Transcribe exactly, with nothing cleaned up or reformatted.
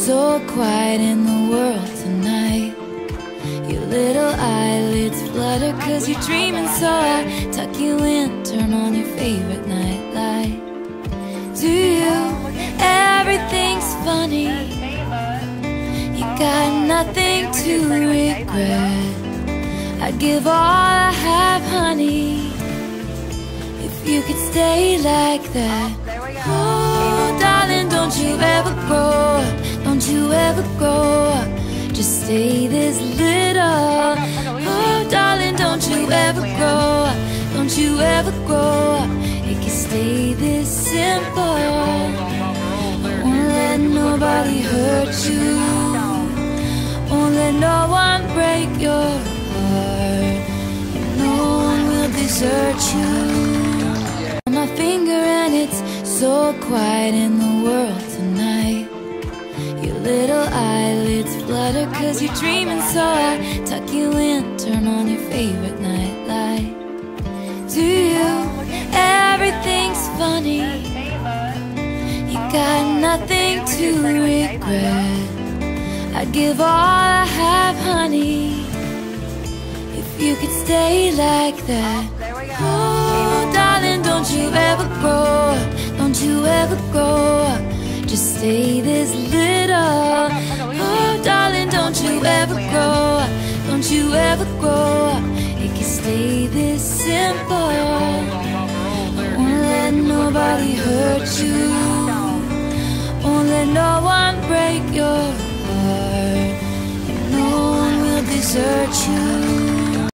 so quiet in the world tonight. Your little eyelids flutter cause you're dreaming, so I tuck you in, turn on your favorite nightlight. To you, everything's funny. You got nothing to regret. I'd give all I have, honey, if you could stay like that. Oh, darling, don't you ever grow up, don't you ever grow up, just stay this little. Oh, darling, don't you ever grow up, don't you ever grow up, it can stay this simple. Won't let nobody hurt you, won't let no one break your heart, no one will desert you. My finger and it's so quiet in the world tonight. Your little eyelids flutter cause you're dreaming, so I tuck you in, turn on your favorite nightlight. To you, everything's funny. You got nothing to regret. I'd give all I have, honey, if you could stay like that. Oh, darling, don't you ever grow up, don't you ever grow up, just stay this little. Oh, darling, don't you ever grow up, don't you ever grow up, it can stay this simple. Won't let nobody hurt you, won't let no one break your heart, no one will desert you.